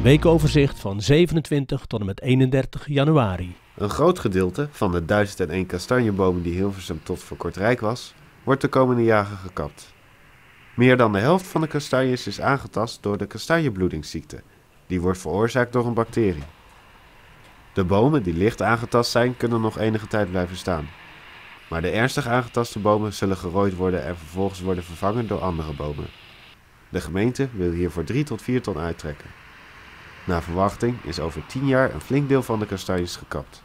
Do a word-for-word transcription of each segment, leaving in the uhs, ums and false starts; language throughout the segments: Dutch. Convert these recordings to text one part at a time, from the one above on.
Weekoverzicht van zevenentwintig tot en met eenendertig januari. Een groot gedeelte van de duizend en één kastanjebomen die Hilversum tot voor kort rijk was, wordt de komende jaren gekapt. Meer dan de helft van de kastanjes is aangetast door de kastanjebloedingsziekte. Die wordt veroorzaakt door een bacterie. De bomen die licht aangetast zijn, kunnen nog enige tijd blijven staan. Maar de ernstig aangetaste bomen zullen gerooid worden en vervolgens worden vervangen door andere bomen. De gemeente wil hiervoor drie tot vier ton uittrekken. Naar verwachting is over tien jaar een flink deel van de kastanjes gekapt.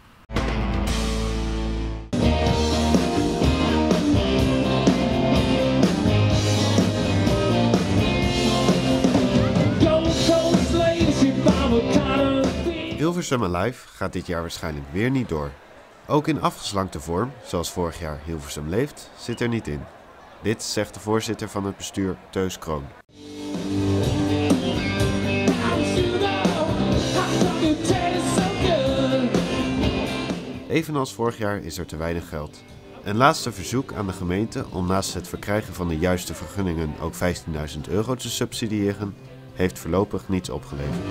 Hilversum Alive gaat dit jaar waarschijnlijk weer niet door. Ook in afgeslankte vorm, zoals vorig jaar Hilversum Leeft, zit er niet in. Dit zegt de voorzitter van het bestuur, Teus Kroon. Evenals vorig jaar is er te weinig geld. Een laatste verzoek aan de gemeente om naast het verkrijgen van de juiste vergunningen ook vijftienduizend euro te subsidiëren, heeft voorlopig niets opgeleverd.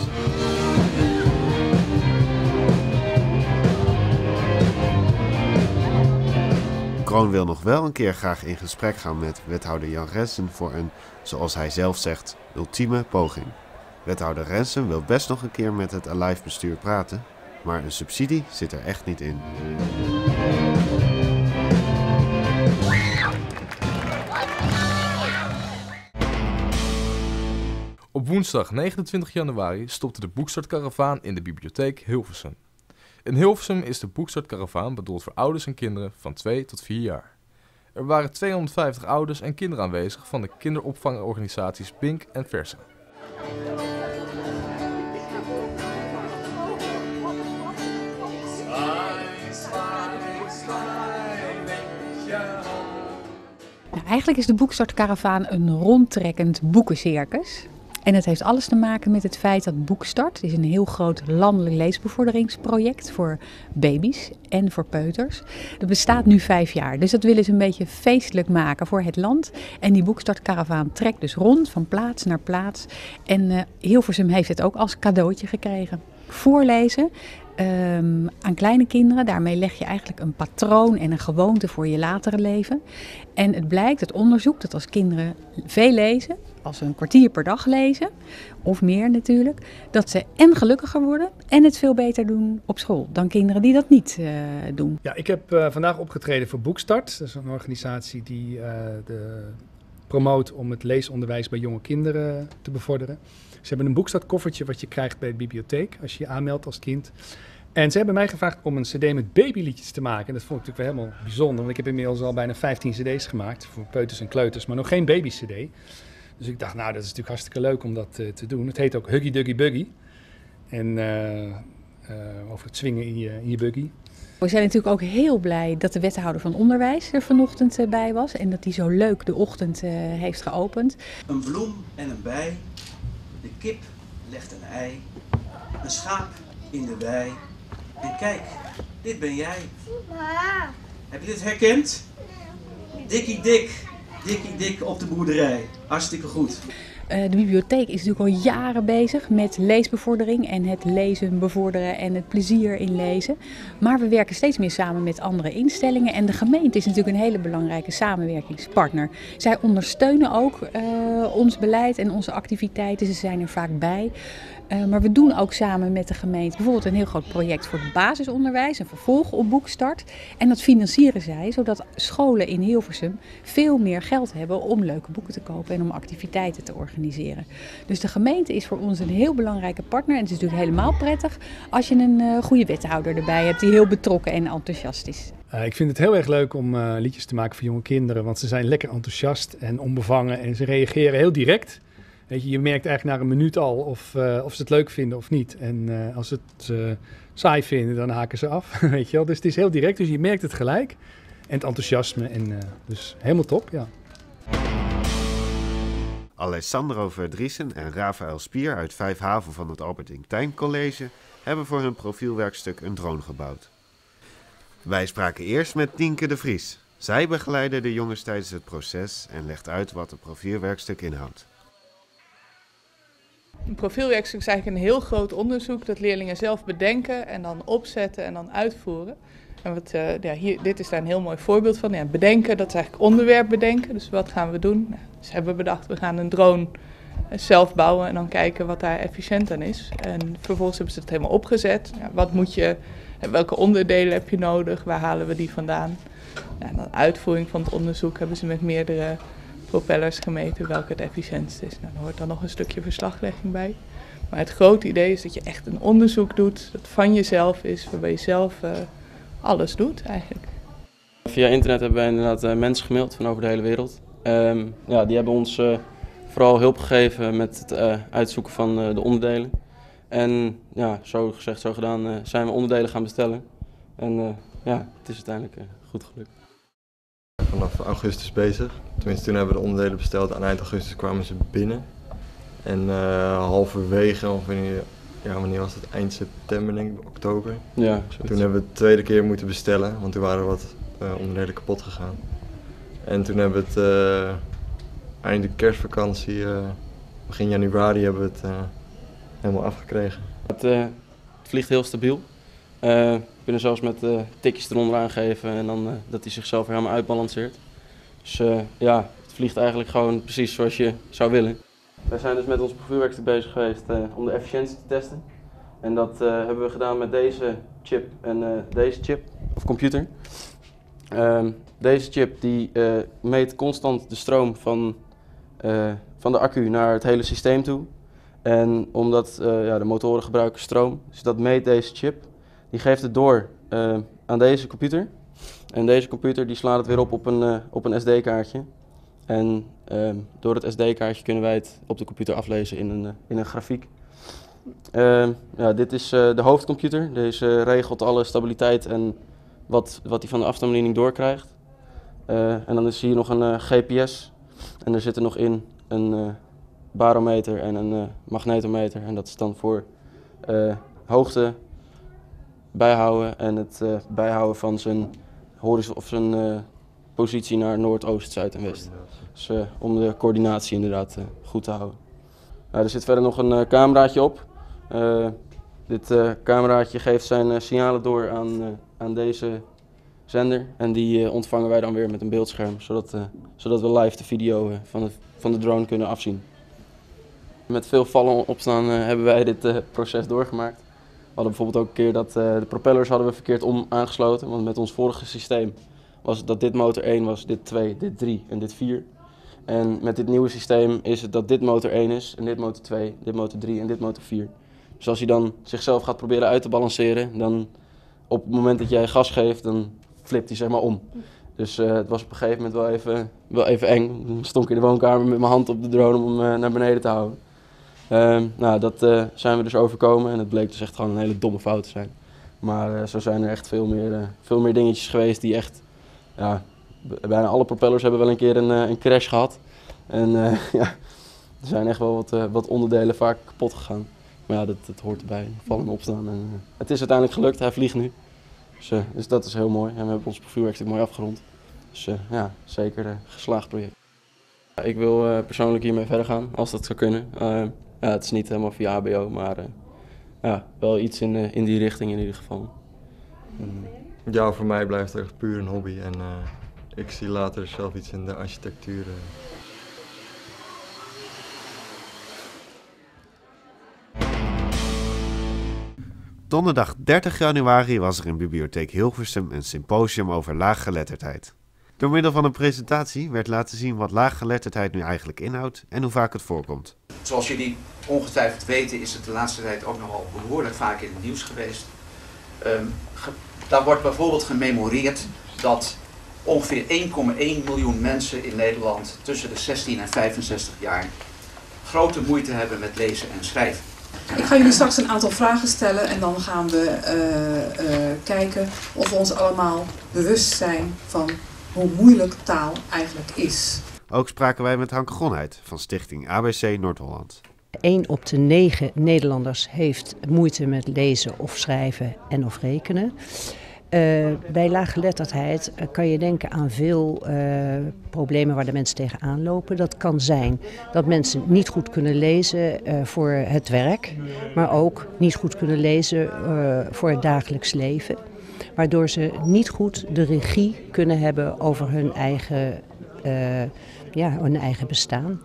Kroon wil nog wel een keer graag in gesprek gaan met wethouder Jan Rensen voor een, zoals hij zelf zegt, ultieme poging. Wethouder Rensen wil best nog een keer met het Alive bestuur praten, maar een subsidie zit er echt niet in. Op woensdag negenentwintig januari stopte de boekstartkaravaan in de bibliotheek Hilversum. In Hilversum is de boekstartkaravaan bedoeld voor ouders en kinderen van twee tot vier jaar. Er waren tweehonderdvijftig ouders en kinderen aanwezig van de kinderopvangorganisaties Pink en Versa. Nou, eigenlijk is de boekstartkaravaan een rondtrekkend boekencircus. En het heeft alles te maken met het feit dat Boekstart is een heel groot landelijk leesbevorderingsproject voor baby's en voor peuters. Dat bestaat nu vijf jaar, dus dat willen ze een beetje feestelijk maken voor het land. En die Boekstartkaravaan trekt dus rond van plaats naar plaats. En uh, Hilversum heeft het ook als cadeautje gekregen. Voorlezen um, aan kleine kinderen, daarmee leg je eigenlijk een patroon en een gewoonte voor je latere leven. En het blijkt, het onderzoek, dat als kinderen veel lezen, als ze een kwartier per dag lezen, of meer natuurlijk, dat ze en gelukkiger worden en het veel beter doen op school dan kinderen die dat niet uh, doen. Ja, ik heb uh, vandaag opgetreden voor Boekstart. Dat is een organisatie die uh, de promoot om het leesonderwijs bij jonge kinderen te bevorderen. Ze hebben een Boekstart-koffertje wat je krijgt bij de bibliotheek als je je aanmeldt als kind. En ze hebben mij gevraagd om een cd met babyliedjes te maken. En dat vond ik natuurlijk wel helemaal bijzonder, want ik heb inmiddels al bijna vijftien cd's gemaakt voor peuters en kleuters, maar nog geen baby-cd. Dus ik dacht, nou, dat is natuurlijk hartstikke leuk om dat uh, te doen. Het heet ook Huggy Duggy Buggy. En uh, uh, over het swingen in je, in je buggy. We zijn natuurlijk ook heel blij dat de wethouder van onderwijs er vanochtend uh, bij was. En dat hij zo leuk de ochtend uh, heeft geopend. Een bloem en een bij. De kip legt een ei. Een schaap in de wei. En kijk, dit ben jij. Heb je dit herkend? Dikkie dik. Dikkie dik op de boerderij. Hartstikke goed. Uh, de bibliotheek is natuurlijk al jaren bezig met leesbevordering en het lezen bevorderen en het plezier in lezen. Maar we werken steeds meer samen met andere instellingen en de gemeente is natuurlijk een hele belangrijke samenwerkingspartner. Zij ondersteunen ook uh, ons beleid en onze activiteiten, ze zijn er vaak bij. Uh, maar we doen ook samen met de gemeente bijvoorbeeld een heel groot project voor het basisonderwijs, een vervolg op Boekstart. En dat financieren zij, zodat scholen in Hilversum veel meer geld hebben om leuke boeken te kopen en om activiteiten te organiseren. Dus de gemeente is voor ons een heel belangrijke partner. En het is natuurlijk helemaal prettig als je een uh, goede wethouder erbij hebt die heel betrokken en enthousiast is. Uh, ik vind het heel erg leuk om uh, liedjes te maken voor jonge kinderen, want ze zijn lekker enthousiast en onbevangen en ze reageren heel direct. Weet je, je merkt eigenlijk na een minuut al of, uh, of ze het leuk vinden of niet. En uh, als ze het uh, saai vinden, dan haken ze af. Weet je wel? Dus het is heel direct, dus je merkt het gelijk. En het enthousiasme, en, uh, dus helemaal top, ja. Alessandro Verdriesen en Rafael Spier uit Vijfhaven van het Albert Inktijn College hebben voor hun profielwerkstuk een drone gebouwd. Wij spraken eerst met Nienke de Vries. Zij begeleidde de jongens tijdens het proces en legt uit wat het profielwerkstuk inhoudt. Een profielwerkstuk is eigenlijk een heel groot onderzoek dat leerlingen zelf bedenken en dan opzetten en dan uitvoeren. En wat, uh, ja, hier, dit is daar een heel mooi voorbeeld van. Ja, bedenken, dat is eigenlijk onderwerp bedenken. Dus wat gaan we doen? Nou, dus hebben we bedacht, we gaan een drone zelf bouwen en dan kijken wat daar efficiënt aan is. En vervolgens hebben ze het helemaal opgezet. Ja, wat moet je, welke onderdelen heb je nodig? Waar halen we die vandaan? Ja, en dan uitvoering van het onderzoek hebben ze met meerdere propellers gemeten welke het efficiëntst is. Nou, daar hoort dan nog een stukje verslaglegging bij. Maar het grote idee is dat je echt een onderzoek doet dat van jezelf is, waarbij je zelf uh, alles doet eigenlijk. Via internet hebben wij inderdaad uh, mensen gemaild van over de hele wereld. Um, ja, die hebben ons uh, vooral hulp gegeven met het uh, uitzoeken van uh, de onderdelen. En ja, zo gezegd, zo gedaan uh, zijn we onderdelen gaan bestellen. En uh, ja, het is uiteindelijk uh, goed gelukt. Vanaf augustus bezig. Tenminste, toen hebben we de onderdelen besteld. Aan eind augustus kwamen ze binnen. En uh, halverwege, of wanneer, ja, wanneer was het? Eind september, denk ik, oktober. Ja, toen hebben we de tweede keer moeten bestellen, want toen waren wat uh, onderdelen kapot gegaan. En toen hebben we het uh, eind de kerstvakantie, uh, begin januari, hebben we het uh, helemaal afgekregen. Het, uh, het vliegt heel stabiel. Uh, we kunnen zelfs met uh, tikjes eronder aangeven en dan uh, dat hij zichzelf helemaal uitbalanceert. Dus uh, ja, het vliegt eigenlijk gewoon precies zoals je zou willen. Wij zijn dus met ons profielwerkstuk bezig geweest uh, om de efficiëntie te testen. En dat uh, hebben we gedaan met deze chip en uh, deze chip, of computer. Uh, deze chip die uh, meet constant de stroom van, uh, van de accu naar het hele systeem toe. En omdat uh, ja, de motoren gebruiken stroom, dus dat meet deze chip. Die geeft het door uh, aan deze computer. En deze computer die slaat het weer op op een, uh, op een S D-kaartje. En uh, door het S D-kaartje kunnen wij het op de computer aflezen in een, uh, in een grafiek. Uh, ja, dit is uh, de hoofdcomputer. Deze regelt alle stabiliteit en wat, wat hij van de afstandsbediening doorkrijgt. Uh, en dan is hier nog een uh, G P S. En er zit er nog in een uh, barometer en een uh, magnetometer. En dat is dan voor uh, hoogte bijhouden en het uh, bijhouden van zijn horizon of zijn uh, positie naar noord, oost, zuid en west. Dus uh, om de coördinatie inderdaad uh, goed te houden. Uh, er zit verder nog een uh, cameraatje op. Uh, dit uh, cameraatje geeft zijn uh, signalen door aan, uh, aan deze zender en die uh, ontvangen wij dan weer met een beeldscherm, zodat, uh, zodat we live de video uh, van, de, van de drone kunnen afzien. Met veel vallen en opstaan uh, hebben wij dit uh, proces doorgemaakt. We hadden bijvoorbeeld ook een keer dat uh, de propellers hadden we verkeerd om aangesloten, want met ons vorige systeem was het dat dit motor één was, dit twee, dit drie en dit vier. En met dit nieuwe systeem is het dat dit motor één is en dit motor twee, dit motor drie en dit motor vier. Dus als hij dan zichzelf gaat proberen uit te balanceren, dan op het moment dat jij gas geeft, dan flipt hij zeg maar om. Dus uh, het was op een gegeven moment wel even, wel even eng. Ik stond in de woonkamer met mijn hand op de drone om hem uh, naar beneden te houden. Uh, nou, dat uh, zijn we dus overkomen en het bleek dus echt gewoon een hele domme fout te zijn. Maar uh, zo zijn er echt veel meer, uh, veel meer dingetjes geweest die echt, ja, bijna alle propellers hebben wel een keer een, uh, een crash gehad. En uh, ja, er zijn echt wel wat, uh, wat onderdelen vaak kapot gegaan. Maar ja, dat, dat hoort erbij, vallen en opstaan. En, uh, het is uiteindelijk gelukt, hij vliegt nu. Dus, uh, dus dat is heel mooi en we hebben ons profielwerkstuk mooi afgerond. Dus uh, ja, zeker een geslaagd project. Ja, ik wil uh, persoonlijk hiermee verder gaan, als dat zou kunnen. Uh, ja, het is niet helemaal via H B O, maar uh, ja, wel iets in, uh, in die richting in ieder geval. Um, ja, voor mij blijft het echt puur een hobby en uh, ik zie later zelf iets in de architectuur. Uh. Donderdag dertig januari was er in Bibliotheek Hilversum een symposium over laaggeletterdheid. Door middel van een presentatie werd laten zien wat laaggeletterdheid nu eigenlijk inhoudt en hoe vaak het voorkomt. Zoals jullie ongetwijfeld weten is het de laatste tijd ook nogal behoorlijk vaak in het nieuws geweest. Um, ge daar wordt bijvoorbeeld gememoreerd dat ongeveer één komma één miljoen mensen in Nederland tussen de zestien en vijfenzestig jaar grote moeite hebben met lezen en schrijven. Ik ga jullie straks een aantal vragen stellen en dan gaan we uh, uh, kijken of we ons allemaal bewust zijn van hoe moeilijk taal eigenlijk is. Ook spraken wij met Hanke Gonheid van Stichting A B C Noord-Holland. één op de negen Nederlanders heeft moeite met lezen of schrijven en of rekenen. Uh, bij laaggeletterdheid uh, kan je denken aan veel uh, problemen waar de mensen tegenaan lopen. Dat kan zijn dat mensen niet goed kunnen lezen uh, voor het werk, maar ook niet goed kunnen lezen uh, voor het dagelijks leven. Waardoor ze niet goed de regie kunnen hebben over hun eigen, uh, ja, hun eigen bestaan.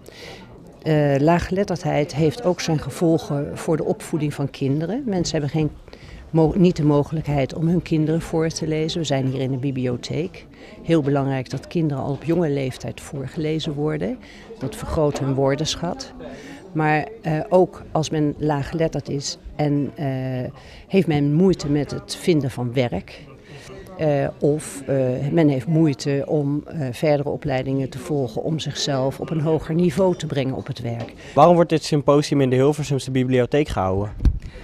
Uh, laaggeletterdheid heeft ook zijn gevolgen voor de opvoeding van kinderen. Mensen hebben geen, mo- niet de mogelijkheid om hun kinderen voor te lezen. We zijn hier in een bibliotheek. Heel belangrijk dat kinderen al op jonge leeftijd voorgelezen worden. Dat vergroot hun woordenschat. Maar uh, ook als men laaggeletterd is en uh, heeft men moeite met het vinden van werk. Uh, of uh, men heeft moeite om uh, verdere opleidingen te volgen om zichzelf op een hoger niveau te brengen op het werk. Waarom wordt dit symposium in de Hilversumse bibliotheek gehouden?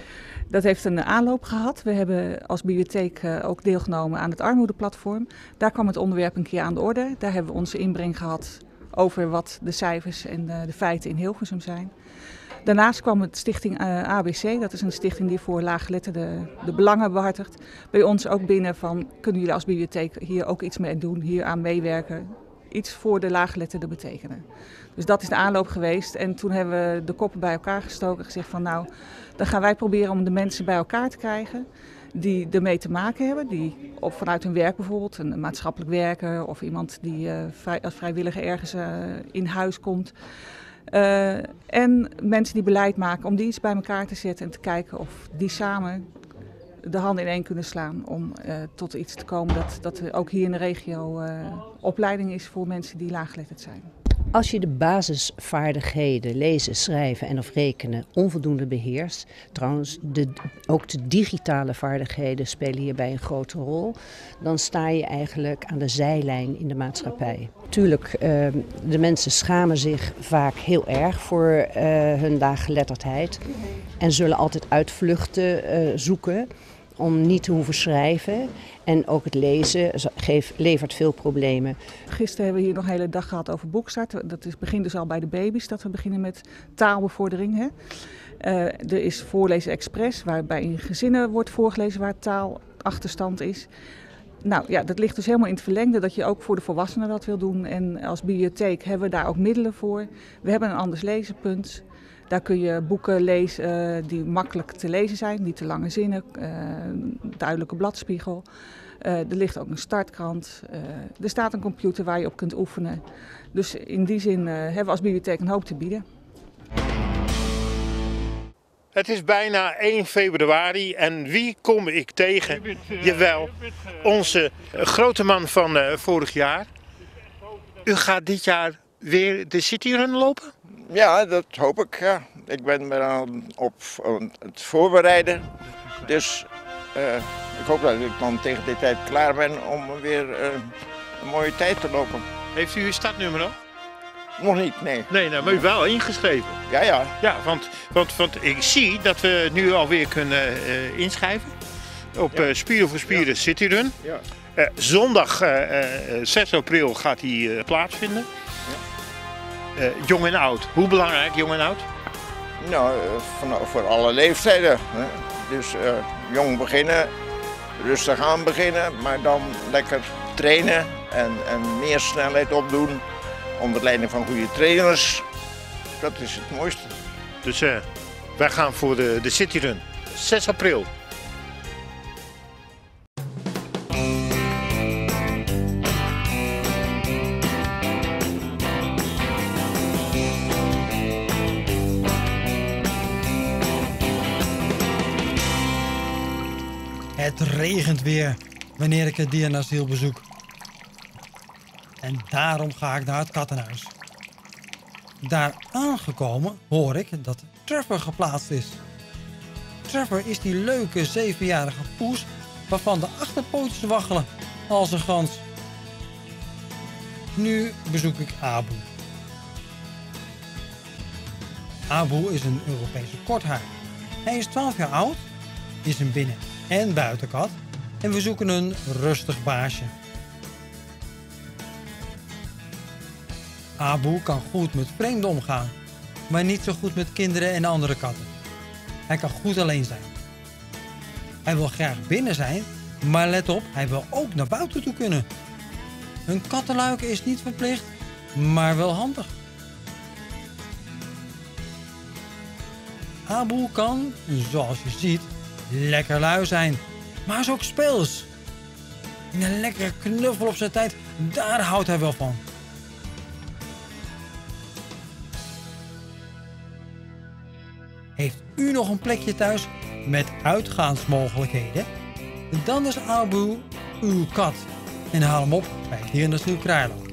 Dat heeft een aanloop gehad. We hebben als bibliotheek uh, ook deelgenomen aan het armoedeplatform. Daar kwam het onderwerp een keer aan de orde. Daar hebben we onze inbreng gehad over wat de cijfers en uh, de feiten in Hilversum zijn. Daarnaast kwam het stichting A B C, dat is een stichting die voor laaggeletterden de belangen behartigt, bij ons ook binnen van, kunnen jullie als bibliotheek hier ook iets mee doen, hier aan meewerken, iets voor de laaggeletterden betekenen. Dus dat is de aanloop geweest en toen hebben we de koppen bij elkaar gestoken en gezegd van nou, dan gaan wij proberen om de mensen bij elkaar te krijgen die ermee te maken hebben, die of vanuit hun werk bijvoorbeeld, een maatschappelijk werker of iemand die uh, vrij, als vrijwilliger ergens uh, in huis komt. Uh, en mensen die beleid maken om die iets bij elkaar te zetten en te kijken of die samen de handen in één kunnen slaan om uh, tot iets te komen dat, dat er ook hier in de regio uh, opleiding is voor mensen die laaggeletterd zijn. Als je de basisvaardigheden, lezen, schrijven en of rekenen, onvoldoende beheerst, trouwens de, ook de digitale vaardigheden spelen hierbij een grote rol, dan sta je eigenlijk aan de zijlijn in de maatschappij. Tuurlijk, uh, de mensen schamen zich vaak heel erg voor uh, hun laaggeletterdheid en zullen altijd uitvluchten uh, zoeken om niet te hoeven schrijven. En ook het lezen geeft, levert veel problemen. Gisteren hebben we hier nog een hele dag gehad over Boekstart. Dat is, begint dus al bij de baby's, dat we beginnen met taalbevordering. Hè. Uh, er is Voorlezen Express, waarbij in gezinnen wordt voorgelezen waar taalachterstand is. Nou ja, dat ligt dus helemaal in het verlengde dat je ook voor de volwassenen dat wil doen. En als bibliotheek hebben we daar ook middelen voor. We hebben een anders lezenpunt. Daar kun je boeken lezen uh, die makkelijk te lezen zijn, niet te lange zinnen, uh, duidelijke bladspiegel. Uh, er ligt ook een startkrant. Uh, er staat een computer waar je op kunt oefenen. Dus in die zin uh, hebben we als bibliotheek een hoop te bieden. Het is bijna één februari en wie kom ik tegen? Jawel, onze grote man van uh, vorig jaar. U gaat dit jaar weer de Cityrun lopen? Ja, dat hoop ik. Ja. Ik ben er aan op het voorbereiden. Dus uh, ik hoop dat ik dan tegen die tijd klaar ben om weer uh, een mooie tijd te lopen. Heeft u uw startnummer nog? Nog niet, nee. Nee, nou, maar u wel ingeschreven. Ja, ja. Ja, want, want, want ik zie dat we nu alweer kunnen uh, inschrijven op ja. uh, Spieren voor Spieren ja. Cityrun. Ja. Uh, zondag uh, uh, zes april gaat die uh, plaatsvinden. Ja. Uh, jong en oud. Hoe belangrijk jong en oud? Nou, uh, van, voor alle leeftijden. Hè. Dus uh, jong beginnen, rustig aan beginnen, maar dan lekker trainen en, en meer snelheid opdoen. Onder leiding van goede trainers. Dat is het mooiste. Dus uh, wij gaan voor de, de Cityrun. zes april. Het regent weer wanneer ik het dierenasiel bezoek. En daarom ga ik naar het kattenhuis. Daar aangekomen hoor ik dat Trevor geplaatst is. Trevor is die leuke zevenjarige poes waarvan de achterpootjes waggelen als een gans. Nu bezoek ik Abu. Abu is een Europese korthaar. Hij is twaalf jaar oud, is een binnen- en buitenkat en we zoeken een rustig baasje. Abu kan goed met vreemden omgaan, maar niet zo goed met kinderen en andere katten. Hij kan goed alleen zijn. Hij wil graag binnen zijn, Maar let op, hij wil ook naar buiten toe kunnen. Een kattenluik is niet verplicht, maar wel handig. Abu kan, zoals je ziet, lekker lui zijn, maar is ook speels. En een lekkere knuffel op zijn tijd, daar houdt hij wel van. Heeft u nog een plekje thuis met uitgaansmogelijkheden? Dan is Abu uw kat en haal hem op bij het Dierennasiel Kraailand.